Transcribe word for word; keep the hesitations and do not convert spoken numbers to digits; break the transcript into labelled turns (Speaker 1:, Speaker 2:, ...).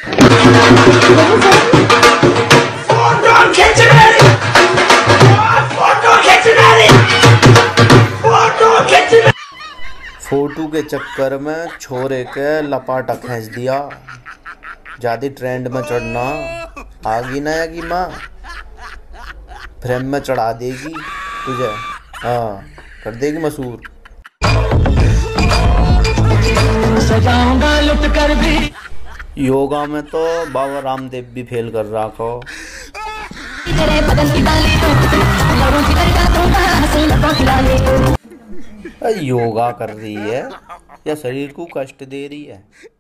Speaker 1: Photo के चक्कर में छोरे के लपाटा खींच दिया। ज्यादा ट्रेंड में चढ़ना आगी ना आगी माँ फ्रेम में चढ़ा देगी तुझे। हाँ कर देगी मशहूर। योगा में तो बाबा रामदेव भी फेल कर रहा को। योगा कर रही है या शरीर को कष्ट दे रही है।